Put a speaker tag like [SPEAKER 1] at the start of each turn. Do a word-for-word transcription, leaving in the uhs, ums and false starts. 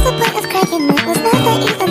[SPEAKER 1] the point of cracking it? Was not that easy.